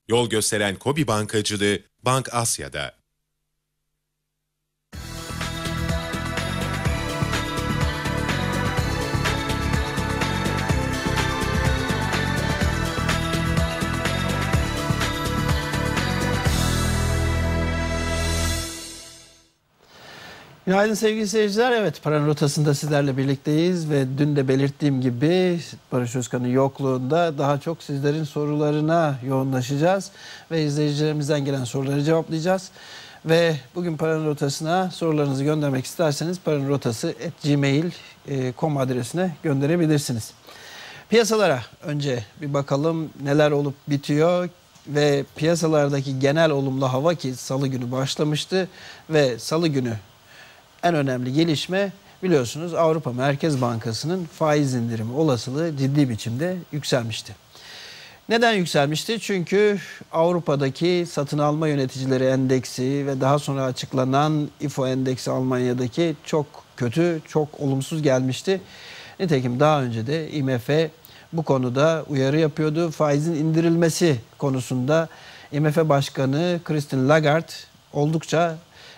Yol gösteren KOBİ bankacılığı Bank Asya'da. Günaydın sevgili seyirciler. Evet, Paranın Rotası'nda sizlerle birlikteyiz ve dün de belirttiğim gibi Barış Özkan'ın yokluğunda daha çok sizlerin sorularına yoğunlaşacağız ve izleyicilerimizden gelen soruları cevaplayacağız. Ve bugün Paranın Rotası'na sorularınızı göndermek isterseniz paranınrotası@gmail.com adresine gönderebilirsiniz. Piyasalara önce bir bakalım neler olup bitiyor ve piyasalardaki genel olumlu hava ki Salı günü başlamıştı ve Salı günü en önemli gelişme biliyorsunuz Avrupa Merkez Bankası'nın faiz indirimi olasılığı ciddi biçimde yükselmişti. Neden yükselmişti? Çünkü Avrupa'daki satın alma yöneticileri endeksi ve daha sonra açıklanan IFO endeksi Almanya'daki çok kötü, çok olumsuz gelmişti. Nitekim daha önce de IMF bu konuda uyarı yapıyordu. Faizin indirilmesi konusunda IMF Başkanı Christine Lagarde oldukça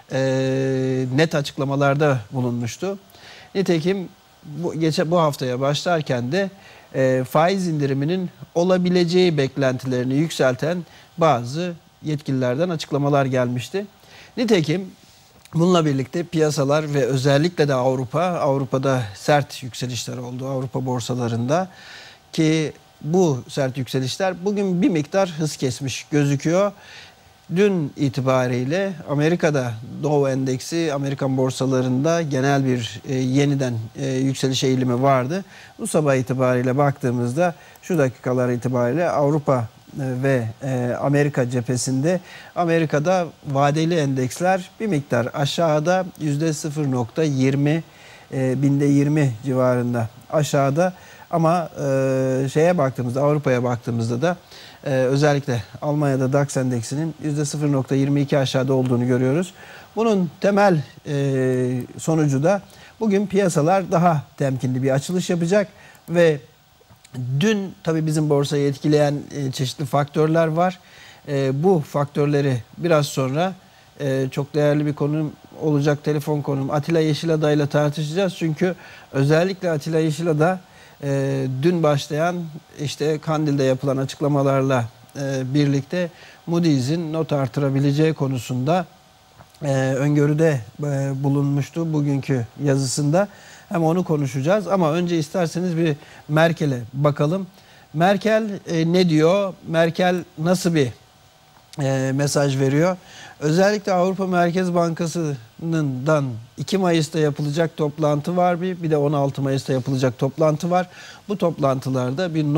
net açıklamalarda bulunmuştu. Nitekim bu haftaya başlarken de faiz indiriminin olabileceği beklentilerini yükselten bazı yetkililerden açıklamalar gelmişti. Nitekim bununla birlikte piyasalar ve özellikle de Avrupa'da sert yükselişler oldu Avrupa borsalarında ki bu sert yükselişler bugün bir miktar hız kesmiş gözüküyor. Dün itibariyle Amerika'da Dow Endeksi, Amerikan borsalarında genel bir yeniden yükseliş eğilimi vardı. Bu sabah itibariyle baktığımızda şu dakikalar itibariyle Avrupa ve Amerika cephesinde Amerika'da vadeli endeksler bir miktar aşağıda %0.20 binde 20 civarında aşağıda ama Avrupa'ya baktığımızda da özellikle Almanya'da DAX endeksinin %0.22 aşağıda olduğunu görüyoruz. Bunun temel sonucu da bugün piyasalar daha temkinli bir açılış yapacak ve dün tabii bizim borsayı etkileyen çeşitli faktörler var. Bu faktörleri biraz sonra çok değerli bir konum olacak, telefon konum Atilla Yeşilada ile tartışacağız. Çünkü özellikle Atilla Yeşilada dün başlayan Kandil'de yapılan açıklamalarla birlikte Moody's'in not artırabileceği konusunda öngörüde bulunmuştu bugünkü yazısında. Hem onu konuşacağız ama önce isterseniz bir Merkel'e bakalım. Merkel ne diyor? Merkel nasıl bir mesaj veriyor? Özellikle Avrupa Merkez Bankası'ndan 2 Mayıs'ta yapılacak toplantı var bir de 16 Mayıs'ta yapılacak toplantı var. Bu toplantılarda bir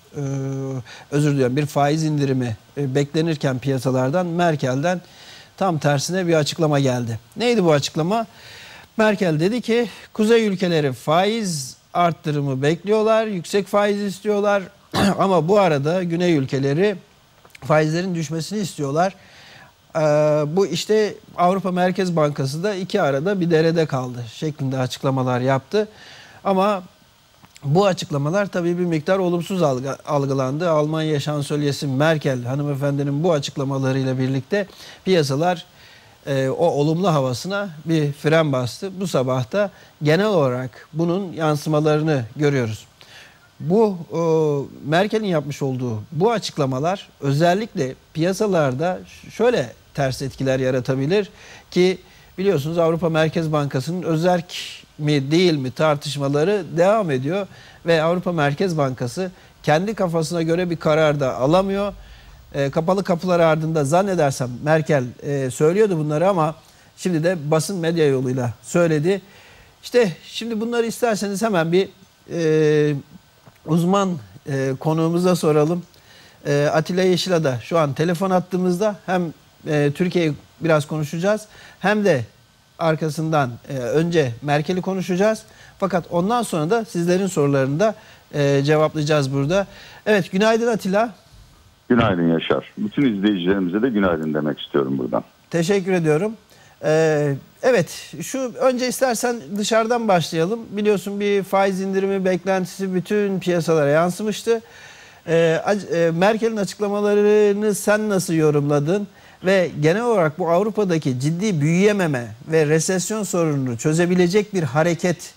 bir faiz indirimi beklenirken piyasalardan Merkel'den tam tersine bir açıklama geldi. Neydi bu açıklama? Merkel dedi ki kuzey ülkeleri faiz arttırımı bekliyorlar, yüksek faiz istiyorlar ama bu arada güney ülkeleri faizlerin düşmesini istiyorlar. Bu Avrupa Merkez Bankası da iki arada bir derede kaldı şeklinde açıklamalar yaptı. Ama bu açıklamalar tabii bir miktar olumsuz algılandı. Almanya Şansölyesi Merkel hanımefendinin bu açıklamalarıyla birlikte piyasalar o olumlu havasına bir fren bastı. Bu sabah da genel olarak bunun yansımalarını görüyoruz. Bu Merkel'in yapmış olduğu bu açıklamalar özellikle piyasalarda şöyle ters etkiler yaratabilir ki biliyorsunuz Avrupa Merkez Bankası'nın özerk mi değil mi tartışmaları devam ediyor ve Avrupa Merkez Bankası kendi kafasına göre bir karar da alamıyor. Kapalı kapılar ardında zannedersem Merkel söylüyordu bunları ama şimdi de basın medya yoluyla söyledi. Şimdi bunları isterseniz hemen bir uzman konuğumuza soralım. Atilla Yeşilada şu an telefon attığımızda hem Türkiye'yi biraz konuşacağız hem de arkasından önce Merkel'i konuşacağız. Fakat ondan sonra da sizlerin sorularını da cevaplayacağız burada. Evet, günaydın Atilla. Günaydın Yaşar. Bütün izleyicilerimize de günaydın demek istiyorum buradan. Teşekkür ediyorum. Evet, önce istersen dışarıdan başlayalım. Biliyorsun bir faiz indirimi beklentisi bütün piyasalara yansımıştı. Merkel'in açıklamalarını sen nasıl yorumladın? Ve genel olarak bu Avrupa'daki ciddi büyüyememe ve resesyon sorununu çözebilecek bir hareket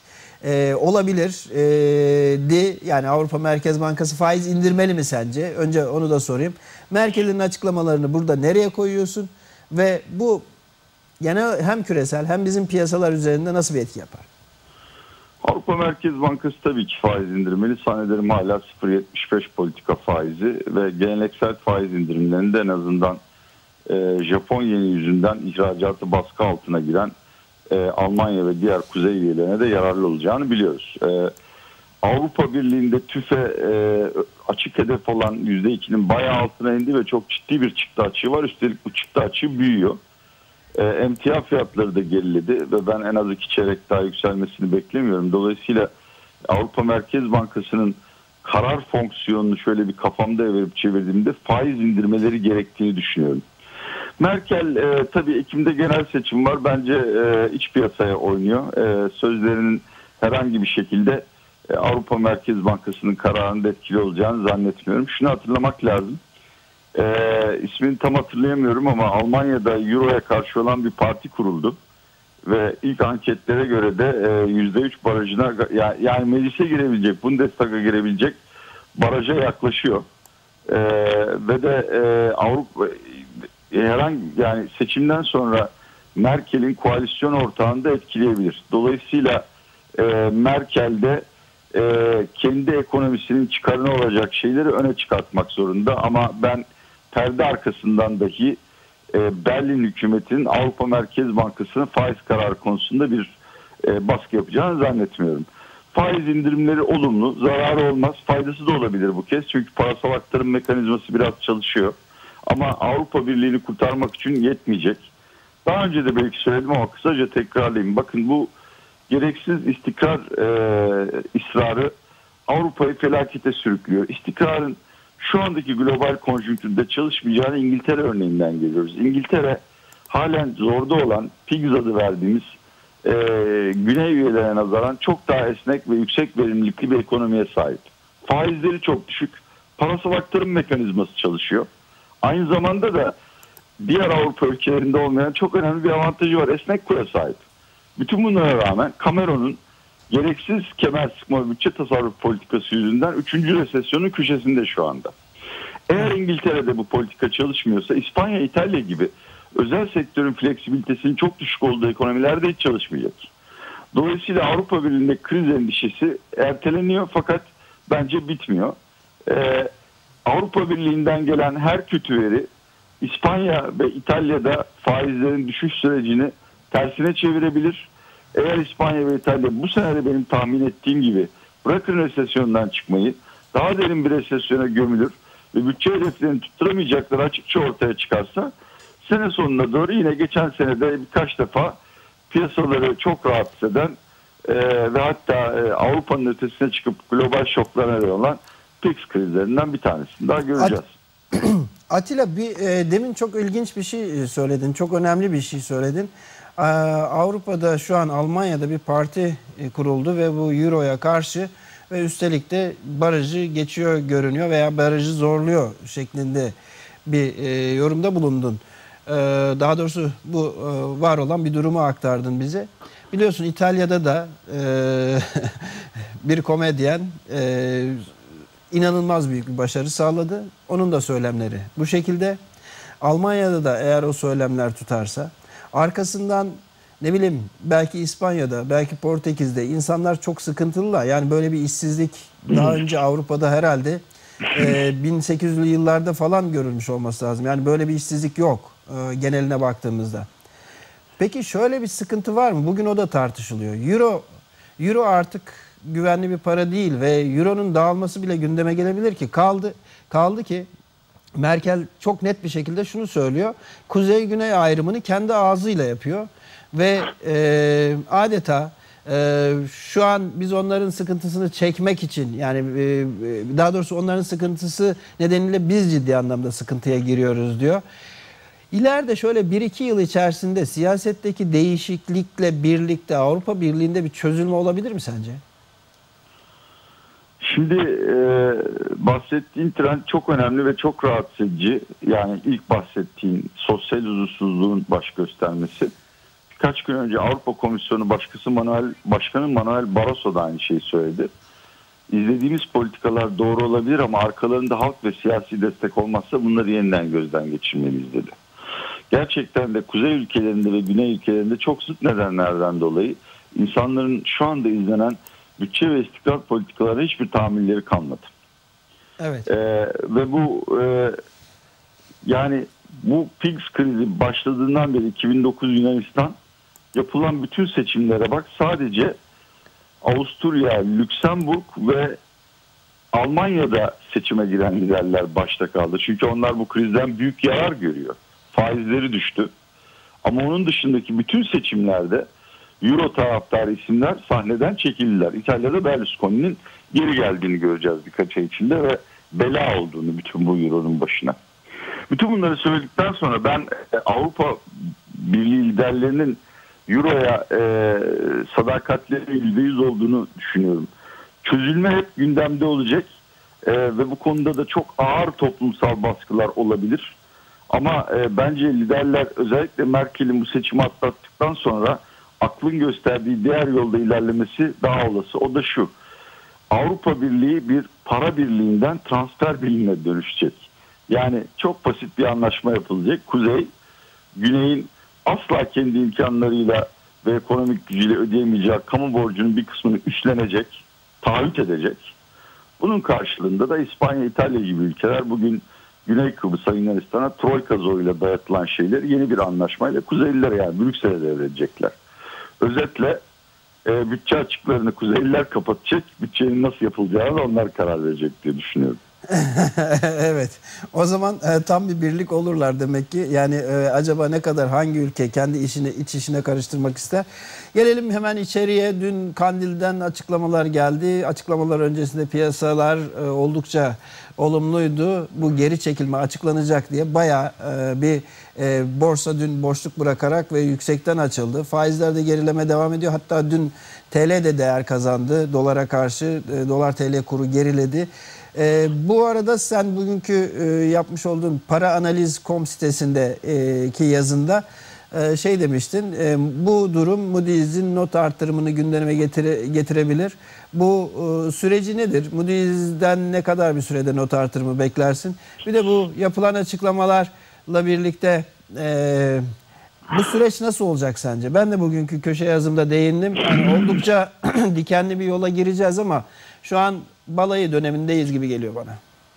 olabilirdi. Yani Avrupa Merkez Bankası faiz indirmeli mi sence? Önce onu da sorayım. Merkel'in açıklamalarını burada nereye koyuyorsun? Ve bu genel hem küresel hem bizim piyasalar üzerinde nasıl bir etki yapar? Avrupa Merkez Bankası tabii ki faiz indirmeli. Zannederim hala 0.75 politika faizi ve geleneksel faiz indirimlerinde en azından Japon yeni yüzünden ihracatı baskı altına giren Almanya ve diğer kuzey üyelerine de yararlı olacağını biliyoruz. Avrupa Birliği'nde TÜFE açık hedef olan %2'nin bayağı altına indi ve çok ciddi bir çıktı açığı var. Üstelik bu çıktı açığı büyüyor. Emtia fiyatları da geriledi ve ben en az 2 çeyrek daha yükselmesini beklemiyorum. Dolayısıyla Avrupa Merkez Bankası'nın karar fonksiyonunu şöyle bir kafamda evirip çevirdiğimde faiz indirmeleri gerektiğini düşünüyorum. Merkel tabii Ekim'de genel seçim var. Bence iç piyasaya oynuyor. Sözlerinin herhangi bir şekilde Avrupa Merkez Bankası'nın kararında etkili olacağını zannetmiyorum. Şunu hatırlamak lazım. İsmini tam hatırlayamıyorum ama Almanya'da Euro'ya karşı olan bir parti kuruldu. Ve ilk anketlere göre de %3 barajına yani meclise girebilecek, Bundestag'a girebilecek baraja yaklaşıyor. Ve de Avrupa herhangi yani seçimden sonra Merkel'in koalisyon ortağını da etkileyebilir. Dolayısıyla Merkel de kendi ekonomisinin çıkarına olacak şeyleri öne çıkartmak zorunda. Ama ben perde arkasından dahi Berlin hükümetinin Avrupa Merkez Bankası'nın faiz kararı konusunda bir baskı yapacağını zannetmiyorum. Faiz indirimleri olumlu, zararı olmaz, faydası da olabilir bu kez. Çünkü parasal aktarım mekanizması biraz çalışıyor. Ama Avrupa Birliği'ni kurtarmak için yetmeyecek. Daha önce de belki söyledim ama kısaca tekrarlayayım. Bakın bu gereksiz istikrar ısrarı Avrupa'yı felakete sürüklüyor. İstikrarın şu andaki global konjonktürde çalışmayacağını İngiltere örneğinden geliyoruz. İngiltere halen zorda olan Pigs adı verdiğimiz güney üyelerine nazaran çok daha esnek ve yüksek verimlilikli bir ekonomiye sahip. Faizleri çok düşük. Parasal aktarım mekanizması çalışıyor. Aynı zamanda da diğer Avrupa ülkelerinde olmayan çok önemli bir avantajı var. Esnek kura sahip. Bütün bunlara rağmen Cameron'un gereksiz kemer sıkma bütçe tasarruf politikası yüzünden 3. resesyonun köşesinde şu anda. Eğer İngiltere'de bu politika çalışmıyorsa İspanya, İtalya gibi özel sektörün fleksibilitesinin çok düşük olduğu ekonomilerde hiç çalışmayacak. Dolayısıyla Avrupa Birliği'nde kriz endişesi erteleniyor fakat bence bitmiyor. Avrupa Birliği'nden gelen her kötü veri İspanya ve İtalya'da faizlerin düşüş sürecini tersine çevirebilir. Eğer İspanya ve İtalya bu sene de benim tahmin ettiğim gibi bırakın resesyondan çıkmayı, daha derin bir resesyona gömülür ve bütçe hedeflerini tutturamayacakları açıkça ortaya çıkarsa sene sonuna doğru yine geçen senede birkaç defa piyasaları çok rahatsız eden ve hatta Avrupa'nın ötesine çıkıp global şoklara neden olan PIX krizlerinden bir tanesini daha göreceğiz. Atilla demin çok ilginç bir şey söyledin. Çok önemli bir şey söyledin. Avrupa'da şu an Almanya'da bir parti kuruldu ve bu Euro'ya karşı ve üstelik de barajı geçiyor görünüyor veya barajı zorluyor şeklinde bir yorumda bulundun. Daha doğrusu bu var olan bir durumu aktardın bize. Biliyorsun İtalya'da da bir komedyen inanılmaz büyük bir başarı sağladı. Onun da söylemleri bu şekilde. Almanya'da da eğer o söylemler tutarsa arkasından ne bileyim belki İspanya'da belki Portekiz'de insanlar çok sıkıntılılar. Yani böyle bir işsizlik daha önce Avrupa'da herhalde 1800'lü yıllarda falan görülmüş olması lazım. Yani böyle bir işsizlik yok geneline baktığımızda. Peki şöyle bir sıkıntı var mı? Bugün o da tartışılıyor. Euro artık güvenli bir para değil ve Euro'nun dağılması bile gündeme gelebilir ki kaldı ki Merkel çok net bir şekilde şunu söylüyor. Kuzey-güney ayrımını kendi ağzıyla yapıyor ve adeta şu an biz onların sıkıntısını çekmek için yani daha doğrusu onların sıkıntısı nedeniyle biz ciddi anlamda sıkıntıya giriyoruz diyor. İleride şöyle 1-2 yıl içerisinde siyasetteki değişiklikle birlikte Avrupa Birliği'nde bir çözülme olabilir mi sence? Şimdi bahsettiğin trend çok önemli ve çok rahatsız edici. Yani ilk bahsettiğin sosyal huzursuzluğun baş göstermesi. Birkaç gün önce Avrupa Komisyonu Başkanı Manuel Barroso da aynı şeyi söyledi. İzlediğimiz politikalar doğru olabilir ama arkalarında halk ve siyasi destek olmazsa bunları yeniden gözden geçirmeliyiz dedi. Gerçekten de kuzey ülkelerinde ve güney ülkelerinde çok zıt nedenlerden dolayı insanların şu anda izlenen bütçe ve istikrar politikalara hiçbir tahammülleri kalmadı. Evet. Ve bu yani bu PIGS krizi başladığından beri 2009 Yunanistan yapılan bütün seçimlere bak, sadece Avusturya, Lüksemburg ve Almanya'da seçime giren liderler başta kaldı. Çünkü onlar bu krizden büyük yarar görüyor. Faizleri düştü. Ama onun dışındaki bütün seçimlerde Euro taraftarı isimler sahneden çekildiler. İtalya'da Berlusconi'nin geri geldiğini göreceğiz birkaç ay içinde ve bela olduğunu bütün bu Euro'nun başına. Bütün bunları söyledikten sonra ben Avrupa Birliği liderlerinin Euro'ya sadakatleri %100 olduğunu düşünüyorum. Çözülme hep gündemde olacak ve bu konuda da çok ağır toplumsal baskılar olabilir. Ama bence liderler, özellikle Merkel'in bu seçimi atlattıktan sonra aklın gösterdiği diğer yolda ilerlemesi daha olası. O da şu: Avrupa Birliği bir para birliğinden transfer birliğine dönüşecek. Yani çok basit bir anlaşma yapılacak. Kuzey, Güney'in asla kendi imkanlarıyla ve ekonomik gücüyle ödeyemeyeceği kamu borcunun bir kısmını üstlenecek, taahhüt edecek. Bunun karşılığında da İspanya, İtalya gibi ülkeler bugün Güney Kıbrıs'a, Yunanistan'a Troika zoruyla dayatılan şeyleri yeni bir anlaşmayla Kuzeylilere, yani Brüksel'e devredecekler. Özetle bütçe açıklarını Kuzeyliler kapatacak, bütçenin nasıl yapılacağına da onlar karar verecek diye düşünüyorum. Evet. O zaman tam bir birlik olurlar demek ki. Yani acaba ne kadar hangi ülke kendi iç işine karıştırmak ister? Gelelim hemen içeriye. Dün Kandil'den açıklamalar geldi. Açıklamalar öncesinde piyasalar oldukça olumluydu. Bu geri çekilme açıklanacak diye bayağı bir borsa dün boşluk bırakarak ve yüksekten açıldı. Faizler de gerileme devam ediyor. Hatta dün TL de değer kazandı. Dolara karşı dolar TL kuru geriledi. Bu arada sen bugünkü yapmış olduğun paraanaliz.com sitesindeki yazında şey demiştin, bu durum Moody's'in not artırımını gündeme getirebilir. Bu süreci nedir? Moody's'den ne kadar bir sürede not artırımı beklersin? Bir de bu yapılan açıklamalarla birlikte bu süreç nasıl olacak sence? Ben de bugünkü köşe yazımda değindim. Yani oldukça dikenli bir yola gireceğiz ama şu an balayı dönemindeyiz gibi geliyor bana.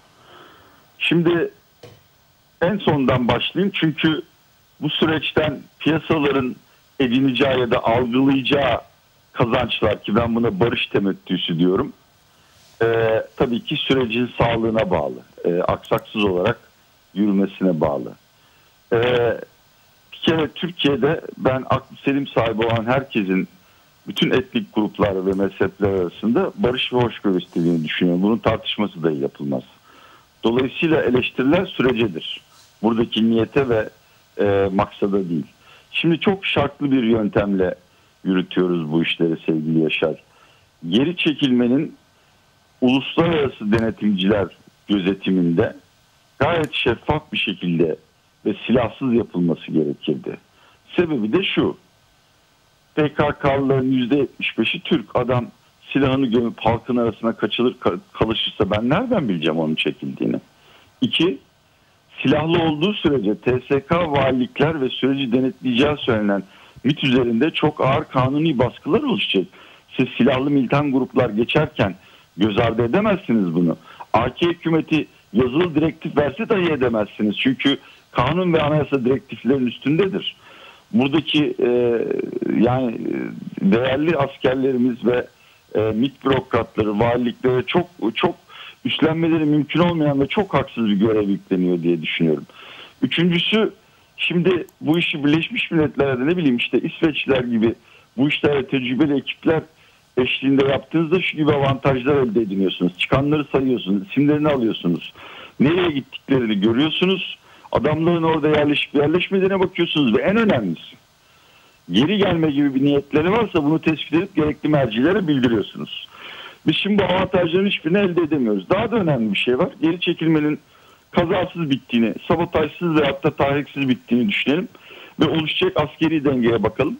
Şimdi en sondan başlayayım, çünkü bu süreçten piyasaların edineceği ya da algılayacağı kazançlar, ki ben buna barış temettüsü diyorum, tabii ki sürecin sağlığına bağlı, aksaksız olarak yürümesine bağlı. Bir kere Türkiye'de ben aklı selim sahibi olan herkesin, bütün etnik gruplar ve mezhepler arasında barış ve hoşgörü istediğini düşünüyorum. Bunun tartışması da yapılmaz. Dolayısıyla eleştiriler sürecedir. Buradaki niyete ve maksada değil. Şimdi çok şartlı bir yöntemle yürütüyoruz bu işleri sevgili Yaşar. Geri çekilmenin uluslararası denetimciler gözetiminde gayet şeffaf bir şekilde ve silahsız yapılması gerekirdi. Sebebi de şu: PKK'lıların %75'i Türk. Adam silahını gömüp halkın arasına kalışırsa ben nereden bileceğim onun çekildiğini? 2. Silahlı olduğu sürece TSK, valilikler ve süreci denetleyeceği söylenen MİT üzerinde çok ağır kanuni baskılar oluşacak. Siz silahlı militan gruplar geçerken göz ardı edemezsiniz bunu. AK hükümeti yazılı direktif verse dahi edemezsiniz. Çünkü kanun ve anayasa direktiflerin üstündedir. Buradaki yani değerli askerlerimiz ve MİT bürokratları, valiliklere çok üstlenmeleri mümkün olmayan ve çok haksız bir görev yükleniyor diye düşünüyorum. Üçüncüsü, şimdi bu işi Birleşmiş Milletler'de ne bileyim işte İsveçliler gibi bu işlere tecrübeli ekipler eşliğinde yaptığınızda şu gibi avantajlar elde ediniyorsunuz. Çıkanları sayıyorsunuz, isimlerini alıyorsunuz. Nereye gittiklerini görüyorsunuz. Adamların orada yerleşip yerleşmediğine bakıyorsunuz ve en önemlisi, geri gelme gibi bir niyetleri varsa bunu tespit edip gerekli mercilere bildiriyorsunuz. Biz şimdi bu avantajların hiçbirini elde edemiyoruz. Daha da önemli bir şey var. Geri çekilmenin kazasız bittiğini, sabotajsız ve hatta tahriksiz bittiğini düşünelim. Ve oluşacak askeri dengeye bakalım.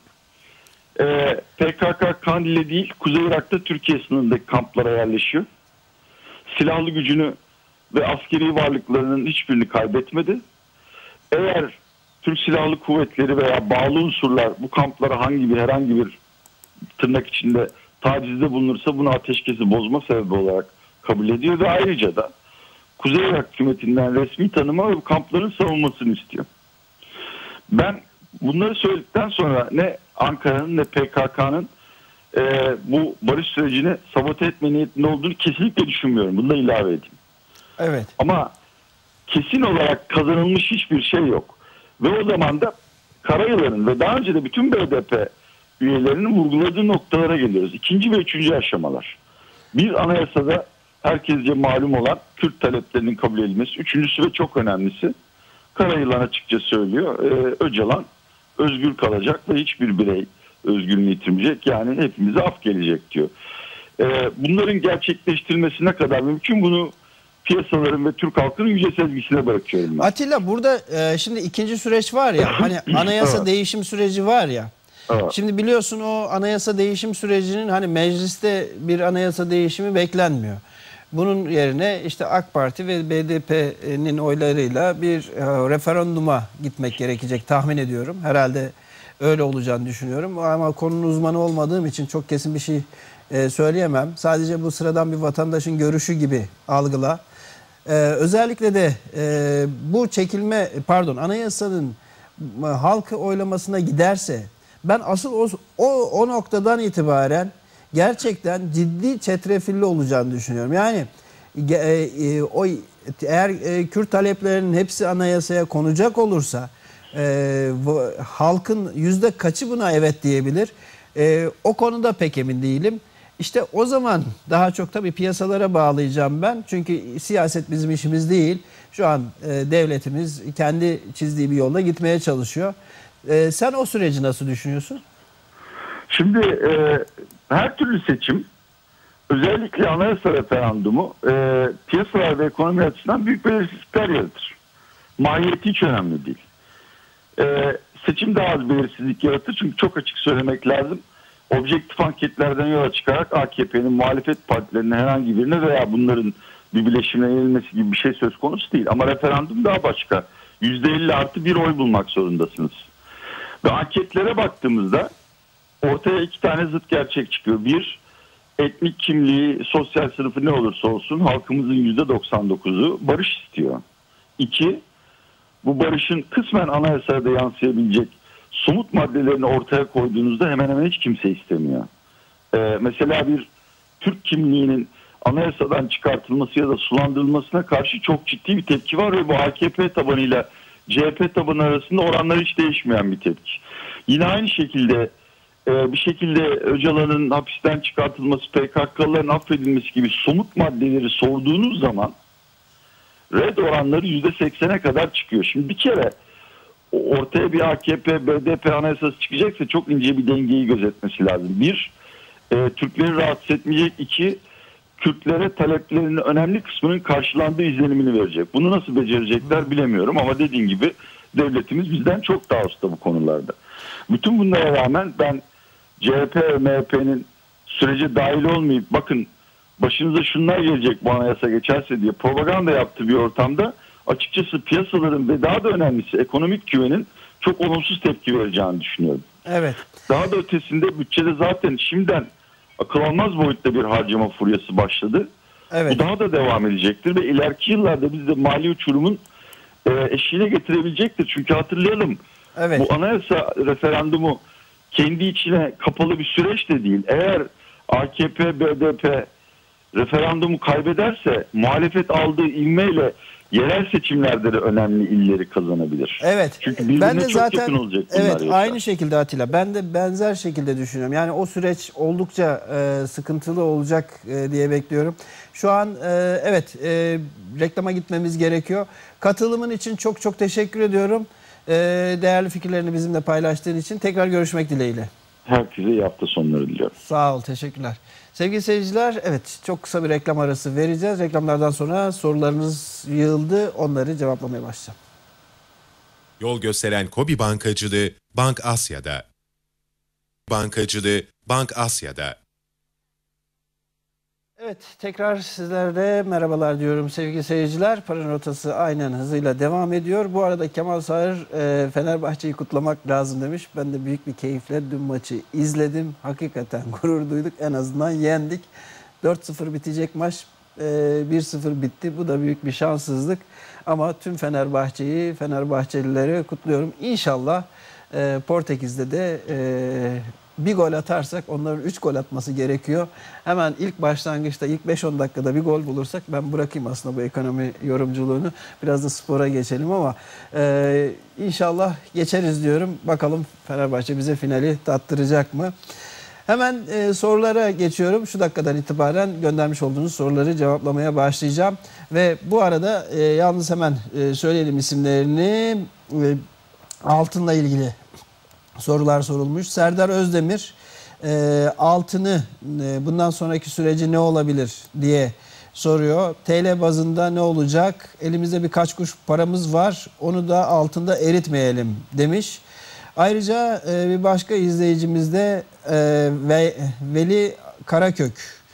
PKK Kandil'e değil, Kuzey Irak'ta Türkiye sınırındaki kamplara yerleşiyor. Silahlı gücünü ve askeri varlıklarının hiçbirini kaybetmedi. Eğer Türk Silahlı Kuvvetleri veya bağlı unsurlar bu kamplara herhangi bir tırnak içinde tacizde bulunursa bunu ateşkesi bozma sebebi olarak kabul ediyor ve ayrıca da Kuzey Irak hükümetinden resmi tanıma ve bu kampların savunmasını istiyor. Ben bunları söyledikten sonra ne Ankara'nın ne PKK'nın bu barış sürecini sabote etme niyetinde olduğunu kesinlikle düşünmüyorum. Bunu da ilave edeyim. Evet. Ama kesin olarak kazanılmış hiçbir şey yok. Ve o zaman da Karayılan'ın ve daha önce de bütün BDP üyelerinin vurguladığı noktalara geliyoruz. İkinci ve üçüncü aşamalar. Bir, anayasada herkesce malum olan Kürt taleplerinin kabul edilmesi. Üçüncüsü ve çok önemlisi, Karayılan açıkça söylüyor, Öcalan özgür kalacak ve hiçbir birey özgürlüğünü yitirmeyecek. Yani hepimize af gelecek diyor. Bunların gerçekleştirilmesine kadar mümkün, bunu piyasaların ve Türk halkının yüce sezgisine bırakıyorum ben. Atilla, burada şimdi ikinci süreç var ya, hani anayasa Evet. değişim süreci var ya. Evet. Şimdi biliyorsun, o anayasa değişim sürecinin hani mecliste bir anayasa değişimi beklenmiyor. Bunun yerine işte AK Parti ve BDP'nin oylarıyla bir referanduma gitmek gerekecek tahmin ediyorum. Herhalde öyle olacağını düşünüyorum. Ama konunun uzmanı olmadığım için çok kesin bir şey söyleyemem. Sadece bu sıradan bir vatandaşın görüşü gibi algıla. Özellikle de bu anayasanın halkı oylamasına giderse, ben asıl o noktadan itibaren gerçekten ciddi çetrefilli olacağını düşünüyorum. Yani eğer Kürt taleplerinin hepsi anayasaya konacak olursa halkın yüzde kaçı buna evet diyebilir? O konuda pek emin değilim. İşte o zaman daha çok tabii piyasalara bağlayacağım ben. Çünkü siyaset bizim işimiz değil. Şu an devletimiz kendi çizdiği bir yolda gitmeye çalışıyor. Sen o süreci nasıl düşünüyorsun? Şimdi her türlü seçim, özellikle anayasa referandumu piyasalar ve ekonomi açısından büyük belirsizlikler yaratır. Mahiyeti hiç önemli değil. Seçim daha az belirsizlik yaratır, çünkü çok açık söylemek lazım. Objektif anketlerden yola çıkarak AKP'nin muhalefet partilerinin herhangi birine veya bunların bir bileşimine yenilmesi gibi bir şey söz konusu değil. Ama referandum daha başka. %50+1 oy bulmak zorundasınız. Ve anketlere baktığımızda ortaya iki tane zıt gerçek çıkıyor. Bir, etnik kimliği, sosyal sınıfı ne olursa olsun halkımızın %99'u barış istiyor. İki, bu barışın kısmen anayasaya da yansıyabilecek somut maddelerini ortaya koyduğunuzda hemen hemen hiç kimse istemiyor. Mesela bir Türk kimliğinin anayasadan çıkartılması ya da sulandırılmasına karşı çok ciddi bir tepki var ve bu AKP tabanıyla CHP tabanı arasında oranlar hiç değişmeyen bir tepki. Yine aynı şekilde bir şekilde Öcalan'ın hapisten çıkartılması, PKK'ların affedilmesi gibi somut maddeleri sorduğunuz zaman red oranları %80'e kadar çıkıyor. Şimdi bir kere ortaya bir AKP, BDP anayasası çıkacaksa çok ince bir dengeyi gözetmesi lazım. Bir, Türkleri rahatsız etmeyecek. İki, Kürtlere taleplerinin önemli kısmının karşılandığı izlenimini verecek. Bunu nasıl becerecekler bilemiyorum ama dediğim gibi devletimiz bizden çok daha usta bu konularda. Bütün bunlara rağmen ben CHP ve MHP'nin sürece dahil olmayıp bakın başınıza şunlar gelecek bu anayasa geçerse diye propaganda yaptığı bir ortamda açıkçası piyasaların ve daha da önemlisi ekonomik güvenin çok olumsuz tepki vereceğini düşünüyorum. Evet. Daha da ötesinde bütçede zaten şimdiden akıl almaz boyutta bir harcama furyası başladı. Evet. Bu daha da devam edecektir ve ileriki yıllarda biz de mali uçurumun eşiğine getirebilecektir. Çünkü hatırlayalım, Evet. bu anayasa referandumu kendi içine kapalı bir süreç de değil. Eğer AKP, BDP referandumu kaybederse muhalefet aldığı ivmeyle yerel seçimlerde de önemli illeri kazanabilir. Evet. Çünkü birbirine Ben de çok zaten yakın olacak bunlar. evet yoksa. aynı şekilde Atilla. Ben de benzer şekilde düşünüyorum. Yani o süreç oldukça sıkıntılı olacak diye bekliyorum. Şu an reklama gitmemiz gerekiyor. Katılımın için çok çok teşekkür ediyorum. Değerli fikirlerini bizimle paylaştığın için tekrar görüşmek dileğiyle. Herkese iyi hafta sonları diliyorum. Sağ ol, teşekkürler. Sevgili seyirciler, evet çok kısa bir reklam arası vereceğiz. Reklamlardan sonra sorularınız yığıldı, onları cevaplamaya başlayacağım. Yol gösteren KOBİ Bankacılığı Bank Asya'da. Bankacılığı Bank Asya'da. Evet, tekrar sizlere merhabalar diyorum sevgili seyirciler. Para Rotası aynen hızıyla devam ediyor. Bu arada Kemal Sağır Fenerbahçe'yi kutlamak lazım demiş. Ben de büyük bir keyifle dün maçı izledim. Hakikaten gurur duyduk. En azından yendik. 4-0 bitecek maç 1-0 bitti. Bu da büyük bir şanssızlık. Ama tüm Fenerbahçe'yi, Fenerbahçelileri kutluyorum. İnşallah Portekiz'de de bir gol atarsak, onların 3 gol atması gerekiyor. Hemen ilk başlangıçta, ilk 5-10 dakikada bir gol bulursak ben bırakayım aslında bu ekonomi yorumculuğunu. Biraz da spora geçelim ama inşallah geçeriz diyorum. Bakalım Fenerbahçe bize finali tattıracak mı? Hemen sorulara geçiyorum. Şu dakikadan itibaren göndermiş olduğunuz soruları cevaplamaya başlayacağım. Ve bu arada yalnız hemen söyleyelim isimlerini. Altınla ilgili sorular sorulmuş. Serdar Özdemir altını bundan sonraki süreci ne olabilir diye soruyor. TL bazında ne olacak? Elimizde birkaç kuruş paramız var. Onu da altında eritmeyelim demiş. Ayrıca bir başka izleyicimiz de Veli Karakök.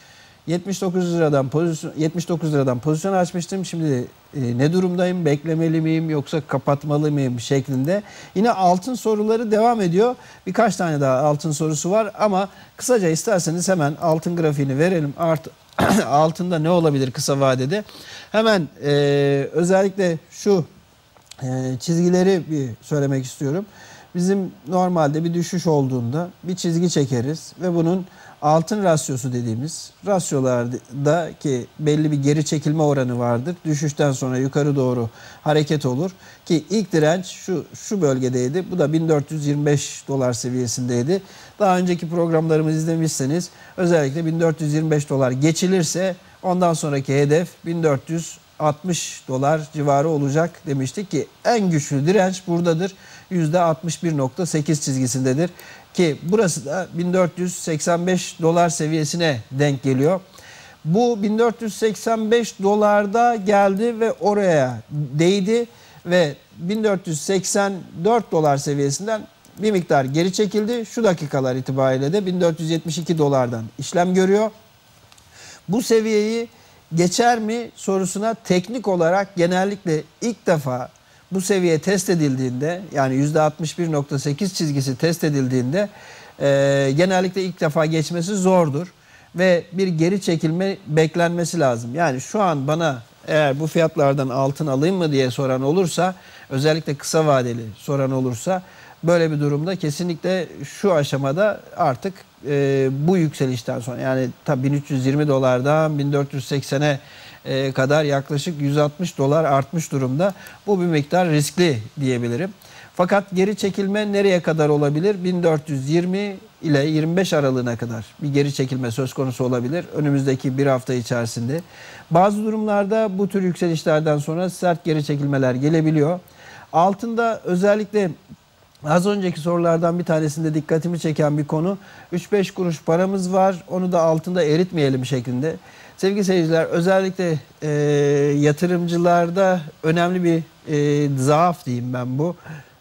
79 liradan pozisyon açmıştım. Şimdi ne durumdayım? Beklemeli miyim yoksa kapatmalı mıyım şeklinde. Yine altın soruları devam ediyor. Birkaç tane daha altın sorusu var ama kısaca isterseniz hemen altın grafiğini verelim. Altında ne olabilir kısa vadede? Hemen özellikle şu çizgileri bir söylemek istiyorum. Bizim normalde bir düşüş olduğunda bir çizgi çekeriz ve bunun altın rasyosu dediğimiz rasyolarda ki belli bir geri çekilme oranı vardır. Düşüşten sonra yukarı doğru hareket olur ki ilk direnç şu bölgedeydi. Bu da 1425 dolar seviyesindeydi. Daha önceki programlarımızı izlemişseniz özellikle 1425 dolar geçilirse ondan sonraki hedef 1460 dolar civarı olacak demiştik ki en güçlü direnç buradadır. %61.8 çizgisindedir. Ki burası da 1485 dolar seviyesine denk geliyor. Bu 1485 dolarda geldi ve oraya değdi ve 1484 dolar seviyesinden bir miktar geri çekildi. Şu dakikalar itibariyle de 1472 dolardan işlem görüyor. Bu seviyeyi geçer mi sorusuna teknik olarak genellikle ilk defa bu seviye test edildiğinde yani %61.8 çizgisi test edildiğinde genellikle ilk defa geçmesi zordur. Ve bir geri çekilme beklenmesi lazım. Yani şu an bana eğer bu fiyatlardan altın alayım mı diye soran olursa özellikle kısa vadeli soran olursa böyle bir durumda kesinlikle şu aşamada artık bu yükselişten sonra yani tabii 1320 dolardan 1480'e kadar yaklaşık 160 dolar artmış durumda. Bu bir miktar riskli diyebilirim. Fakat geri çekilme nereye kadar olabilir? 1420 ile 25 aralığına kadar bir geri çekilme söz konusu olabilir. Önümüzdeki bir hafta içerisinde. Bazı durumlarda bu tür yükselişlerden sonra sert geri çekilmeler gelebiliyor. Altında özellikle az önceki sorulardan bir tanesinde dikkatimi çeken bir konu 3-5 kuruş paramız var onu da altında eritmeyelim şeklinde. Sevgili seyirciler özellikle yatırımcılarda önemli bir zaaf diyeyim ben bu.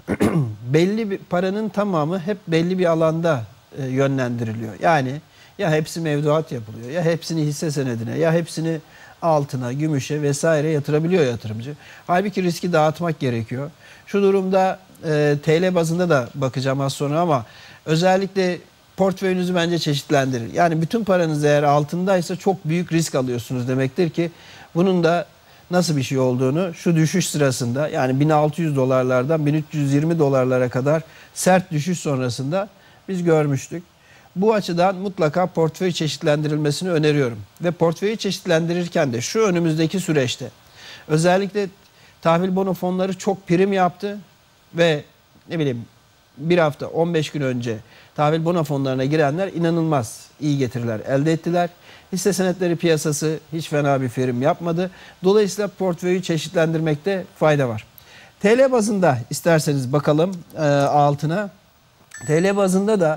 Belli bir paranın tamamı hep belli bir alanda yönlendiriliyor. Yani ya hepsi mevduat yapılıyor ya hepsini hisse senedine ya hepsini altına, gümüşe vesaire yatırabiliyor yatırımcı. Halbuki riski dağıtmak gerekiyor. Şu durumda TL bazında da bakacağım az sonra ama özellikle portföyünüzü bence çeşitlendirin. Yani bütün paranız eğer altındaysa çok büyük risk alıyorsunuz demektir ki bunun da nasıl bir şey olduğunu şu düşüş sırasında yani 1600 dolarlardan 1320 dolarlara kadar sert düşüş sonrasında biz görmüştük. Bu açıdan mutlaka portföy çeşitlendirilmesini öneriyorum. Ve portföyü çeşitlendirirken de şu önümüzdeki süreçte özellikle tahvil bono fonları çok prim yaptı ve ne bileyim bir hafta 15 gün önce tahvil bono fonlarına girenler inanılmaz iyi getiriler elde ettiler. Hisse senetleri piyasası hiç fena bir prim yapmadı. Dolayısıyla portföyü çeşitlendirmekte fayda var. TL bazında isterseniz bakalım altına. TL bazında da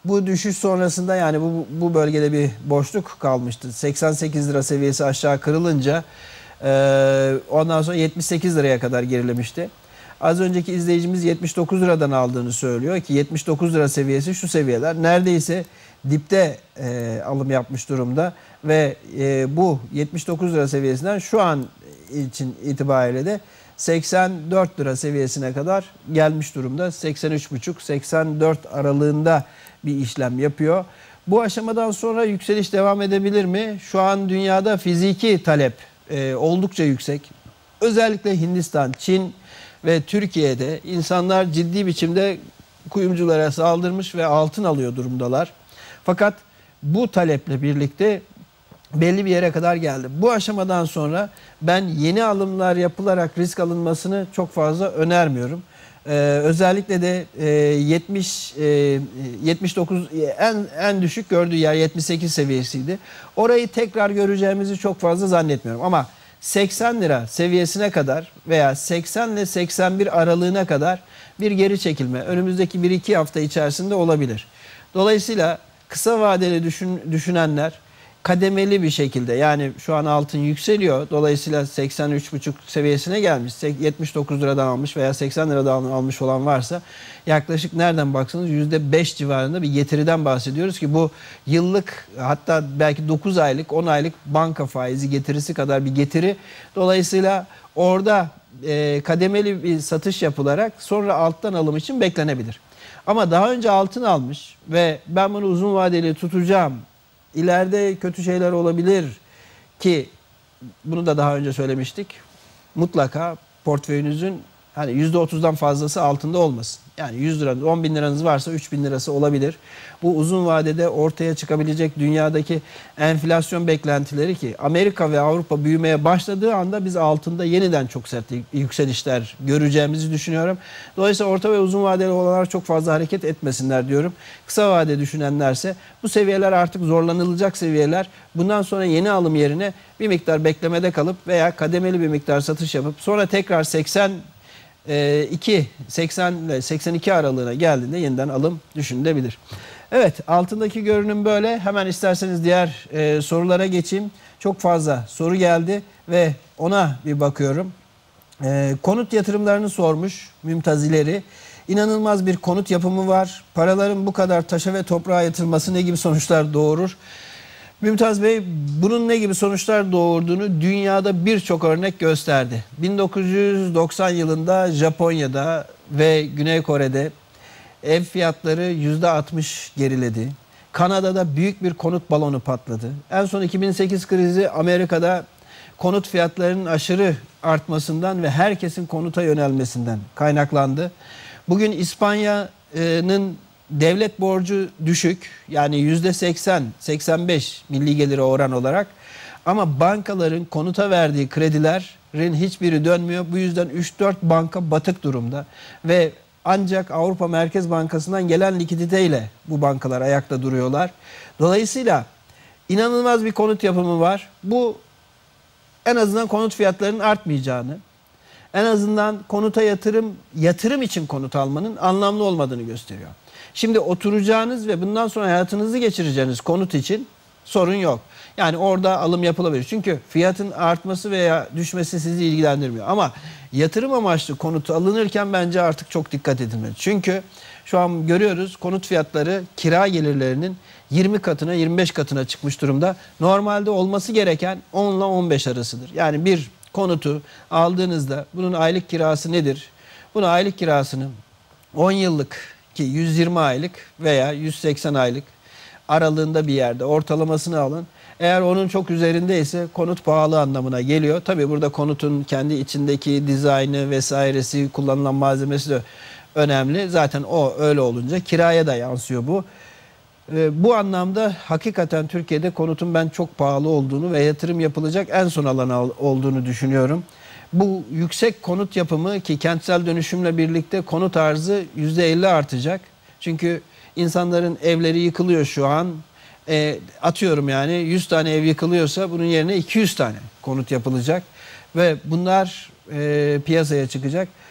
bu düşüş sonrasında, yani bu bölgede bir boşluk kalmıştı. 88 lira seviyesi aşağı kırılınca ondan sonra 78 liraya kadar gerilemişti. Az önceki izleyicimiz 79 liradan aldığını söylüyor ki 79 lira seviyesi, şu seviyeler neredeyse dipte alım yapmış durumda ve bu 79 lira seviyesinden şu an için itibariyle de 84 lira seviyesine kadar gelmiş durumda. 83,5-84 aralığında bir işlem yapıyor. Bu aşamadan sonra yükseliş devam edebilir mi? Şu an dünyada fiziki talep oldukça yüksek. Özellikle Hindistan, Çin ve Türkiye'de insanlar ciddi biçimde kuyumculara saldırmış ve altın alıyor durumdalar. Fakat bu taleple birlikte belli bir yere kadar geldi. Bu aşamadan sonra ben yeni alımlar yapılarak risk alınmasını çok fazla önermiyorum. Özellikle de 79 en düşük gördüğü yer 78 seviyesiydi. Orayı tekrar göreceğimizi çok fazla zannetmiyorum. Ama 80 lira seviyesine kadar veya 80 ile 81 aralığına kadar bir geri çekilme önümüzdeki 1-2 hafta içerisinde olabilir. Dolayısıyla kısa vadeli düşünenler kademeli bir şekilde, yani şu an altın yükseliyor. Dolayısıyla 83,5 seviyesine gelmiş. 79 liradan almış veya 80 liradan almış olan varsa yaklaşık nereden baksanız %5 civarında bir getiriden bahsediyoruz ki bu yıllık, hatta belki 9 aylık 10 aylık banka faizi getirisi kadar bir getiri. Dolayısıyla orada kademeli bir satış yapılarak sonra alttan alım için beklenebilir. Ama daha önce altın almış ve ben bunu uzun vadeli tutacağım, İleride kötü şeyler olabilir ki bunu da daha önce söylemiştik. Mutlaka portföyünüzün hani %30'dan fazlası altında olmasın. Yani 100 liranız, 10 bin liranız varsa 3 bin lirası olabilir. Bu uzun vadede ortaya çıkabilecek dünyadaki enflasyon beklentileri, ki Amerika ve Avrupa büyümeye başladığı anda biz altında yeniden çok sert yükselişler göreceğimizi düşünüyorum. Dolayısıyla orta ve uzun vadeli olanlar çok fazla hareket etmesinler diyorum. Kısa vade düşünenlerse bu seviyeler artık zorlanılacak seviyeler. Bundan sonra yeni alım yerine bir miktar beklemede kalıp veya kademeli bir miktar satış yapıp sonra tekrar 80 ile 82 aralığına geldiğinde yeniden alım düşünülebilir. Evet, altındaki görünüm böyle. Hemen isterseniz diğer sorulara geçeyim. Çok fazla soru geldi ve ona bir bakıyorum. Konut yatırımlarını sormuş Mümtazileri. İnanılmaz bir konut yapımı var. Paraların bu kadar taşa ve toprağa yatırılması ne gibi sonuçlar doğurur? Mümtaz Bey, bunun ne gibi sonuçlar doğurduğunu dünyada birçok örnek gösterdi. 1990 yılında Japonya'da ve Güney Kore'de ev fiyatları %60 geriledi. Kanada'da büyük bir konut balonu patladı. En son 2008 krizi Amerika'da konut fiyatlarının aşırı artmasından ve herkesin konuta yönelmesinden kaynaklandı. Bugün İspanya'nın devlet borcu düşük, yani %80-85 milli gelire oran olarak, ama bankaların konuta verdiği kredilerin hiçbiri dönmüyor. Bu yüzden 3-4 banka batık durumda ve ancak Avrupa Merkez Bankası'ndan gelen likiditeyle bu bankalar ayakta duruyorlar. Dolayısıyla inanılmaz bir konut yapımı var. Bu en azından konut fiyatlarının artmayacağını, en azından konuta yatırım için konut almanın anlamlı olmadığını gösteriyor. Şimdi oturacağınız ve bundan sonra hayatınızı geçireceğiniz konut için sorun yok. Yani orada alım yapılabilir. Çünkü fiyatın artması veya düşmesi sizi ilgilendirmiyor. Ama yatırım amaçlı konut alınırken bence artık çok dikkat edilmeli. Çünkü şu an görüyoruz, konut fiyatları kira gelirlerinin 20 katına 25 katına çıkmış durumda. Normalde olması gereken 10 ile 15 arasıdır. Yani bir konutu aldığınızda bunun aylık kirası nedir? Bunu aylık kirasını 10 yıllık ki 120 aylık veya 180 aylık aralığında bir yerde ortalamasını alın. Eğer onun çok üzerindeyse konut pahalı anlamına geliyor. Tabii burada konutun kendi içindeki dizaynı vesairesi, kullanılan malzemesi de önemli. Zaten o öyle olunca kiraya da yansıyor bu. Bu anlamda hakikaten Türkiye'de konutun ben çok pahalı olduğunu ve yatırım yapılacak en son alan olduğunu düşünüyorum. Bu yüksek konut yapımı, ki kentsel dönüşümle birlikte konut arzı %50 artacak. Çünkü insanların evleri yıkılıyor şu an. Atıyorum yani 100 tane ev yıkılıyorsa bunun yerine 200 tane konut yapılacak. Ve bunlar piyasaya çıkacak.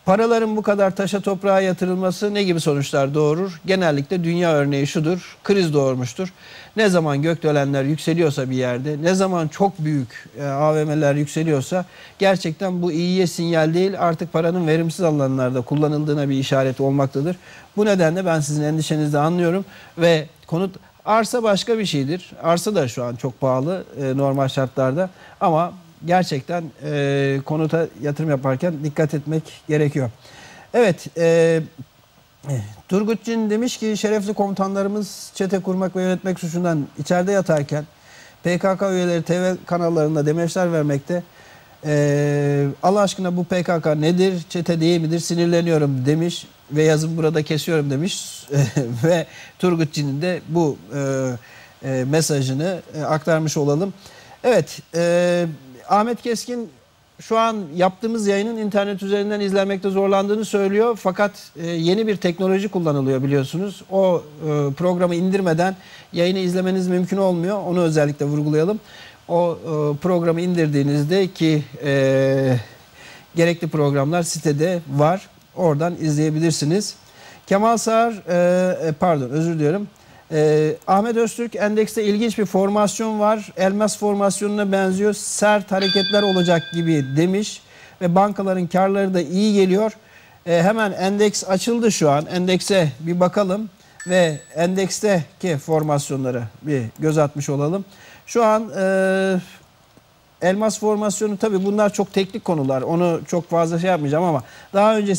Paraların bu kadar taşa toprağa yatırılması ne gibi sonuçlar doğurur? Genellikle dünya örneği şudur, kriz doğurmuştur. Ne zaman gökdelenler yükseliyorsa bir yerde, ne zaman çok büyük AVM'ler yükseliyorsa gerçekten bu iyiye sinyal değil, artık paranın verimsiz alanlarda kullanıldığına bir işaret olmaktadır. Bu nedenle ben sizin endişenizi de anlıyorum ve konut arsa başka bir şeydir. Arsa da şu an çok pahalı normal şartlarda ama gerçekten konuta yatırım yaparken dikkat etmek gerekiyor. Evet, Turgut Cin demiş ki şerefli komutanlarımız çete kurmak ve yönetmek suçundan içeride yatarken PKK üyeleri TV kanallarında demeçler vermekte. Allah aşkına bu PKK nedir, çete değil midir, sinirleniyorum demiş ve yazın burada kesiyorum demiş ve Turgut Cin'in de bu mesajını aktarmış olalım. Evet, Ahmet Keskin şu an yaptığımız yayının internet üzerinden izlenmekte zorlandığını söylüyor. Fakat yeni bir teknoloji kullanılıyor biliyorsunuz. O programı indirmeden yayını izlemeniz mümkün olmuyor. Onu özellikle vurgulayalım. O programı indirdiğinizde ki gerekli programlar sitede var. Oradan izleyebilirsiniz. Kemal Sağır, pardon özür diliyorum. Ahmet Öztürk endekste ilginç bir formasyon var. Elmas formasyonuna benziyor. Sert hareketler olacak gibi demiş. Ve bankaların karları da iyi geliyor. Hemen endeks açıldı şu an. Endekse bir bakalım. Ve endeksteki formasyonları bir göz atmış olalım. Şu an elmas formasyonu tabii bunlar çok teknik konular. Onu çok fazla şey yapmayacağım ama daha önce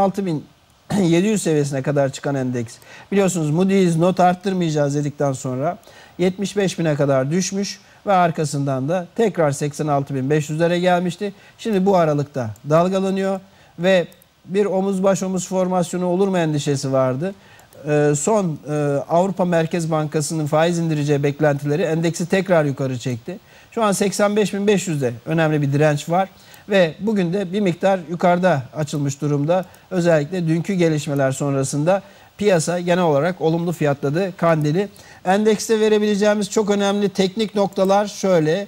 86.700 seviyesine kadar çıkan endeks. Biliyorsunuz Moody's not arttırmayacağız dedikten sonra 75.000'e kadar düşmüş ve arkasından da tekrar 86.500'lere gelmişti. Şimdi bu aralıkta dalgalanıyor ve bir omuz baş omuz formasyonu olur mu endişesi vardı. Son Avrupa Merkez Bankası'nın faiz indireceği beklentileri endeksi tekrar yukarı çekti. Şu an 85.500'de önemli bir direnç var. Ve bugün de bir miktar yukarıda açılmış durumda. Özellikle dünkü gelişmeler sonrasında piyasa genel olarak olumlu fiyatladı Kandil'i. Endekste verebileceğimiz çok önemli teknik noktalar şöyle.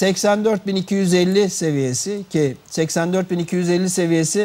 84.250 seviyesi ki 84.250 seviyesi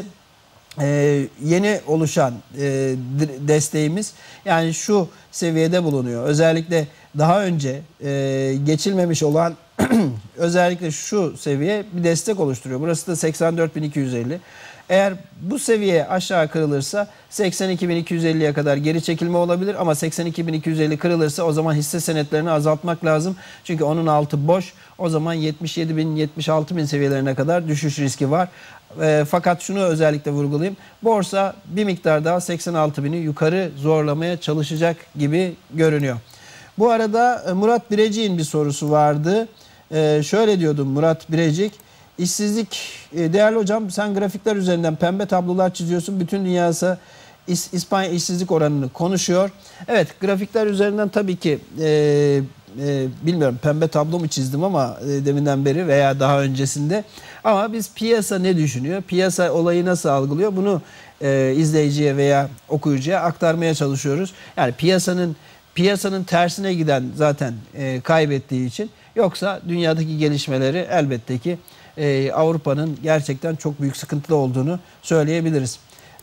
yeni oluşan desteğimiz. Yani şu seviyede bulunuyor. Özellikle daha önce geçilmemiş olan özellikle şu seviye bir destek oluşturuyor. Burası da 84.250. Eğer bu seviye aşağı kırılırsa 82.250'ye kadar geri çekilme olabilir ama 82.250 kırılırsa o zaman hisse senetlerini azaltmak lazım. Çünkü onun altı boş. O zaman 77.000, 76.000 seviyelerine kadar düşüş riski var. Fakat şunu özellikle vurgulayayım. Borsa bir miktar daha 86.000'i yukarı zorlamaya çalışacak gibi görünüyor. Bu arada Murat Birecik'in bir sorusu vardı. Şöyle diyordum Murat Birecik. İşsizlik, değerli hocam sen grafikler üzerinden pembe tablolar çiziyorsun. Bütün dünyası İspanya işsizlik oranını konuşuyor. Evet grafikler üzerinden tabii ki bilmiyorum pembe tablo mu çizdim ama deminden beri veya daha öncesinde. Ama biz piyasa ne düşünüyor? Piyasa olayı nasıl algılıyor? Bunu izleyiciye veya okuyucuya aktarmaya çalışıyoruz. Yani piyasanın tersine giden zaten kaybettiği için. Yoksa dünyadaki gelişmeleri elbette ki Avrupa'nın gerçekten çok büyük sıkıntıda olduğunu söyleyebiliriz.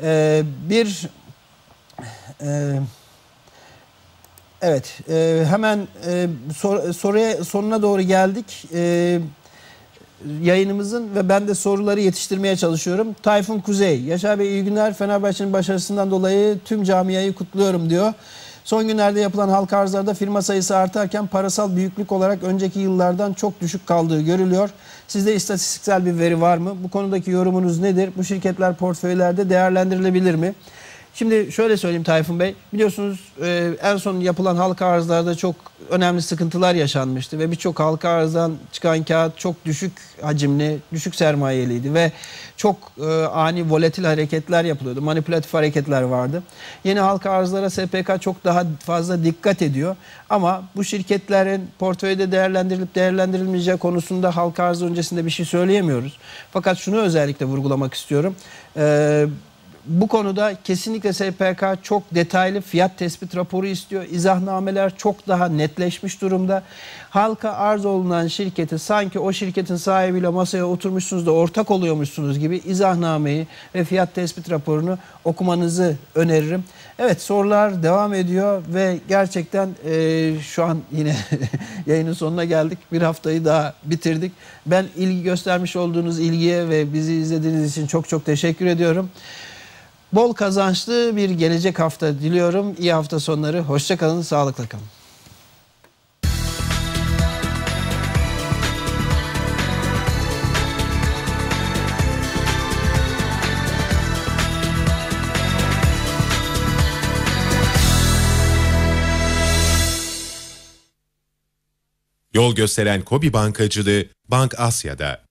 Evet, hemen soruya sonuna doğru geldik. Yayınımızın ve ben de soruları yetiştirmeye çalışıyorum. Tayfun Kuzey, Yaşar Bey iyi günler. Fenerbahçe'nin başarısından dolayı tüm camiayı kutluyorum diyor. Son günlerde yapılan halka arzlarda firma sayısı artarken parasal büyüklük olarak önceki yıllardan çok düşük kaldığı görülüyor. Sizde istatistiksel bir veri var mı? Bu konudaki yorumunuz nedir? Bu şirketler portföylerde değerlendirilebilir mi? Şimdi şöyle söyleyeyim Tayfun Bey. Biliyorsunuz en son yapılan halka arzlarda çok önemli sıkıntılar yaşanmıştı. Ve birçok halka arzdan çıkan kağıt çok düşük hacimli, düşük sermayeliydi. Ve çok ani volatil hareketler yapılıyordu. Manipülatif hareketler vardı. Yeni halka arzlara SPK çok daha fazla dikkat ediyor. Ama bu şirketlerin portföyde değerlendirilip değerlendirilmeyeceği konusunda halka arz öncesinde bir şey söyleyemiyoruz. Fakat şunu özellikle vurgulamak istiyorum. Bu konuda kesinlikle SPK çok detaylı fiyat tespit raporu istiyor. İzahnameler çok daha netleşmiş durumda. Halka arz olunan şirketi sanki o şirketin sahibiyle masaya oturmuşsunuz da ortak oluyormuşsunuz gibi izahnameyi ve fiyat tespit raporunu okumanızı öneririm. Evet, sorular devam ediyor ve gerçekten şu an yine yayının sonuna geldik. Bir haftayı daha bitirdik. Ben ilgi göstermiş olduğunuz ilgiye ve bizi izlediğiniz için çok çok teşekkür ediyorum. Bol kazançlı bir gelecek hafta diliyorum. İyi hafta sonları. Hoşça kalın, sağlıkla kalın. Yol gösteren KOBİ Bankacılığı Bank Asya'da.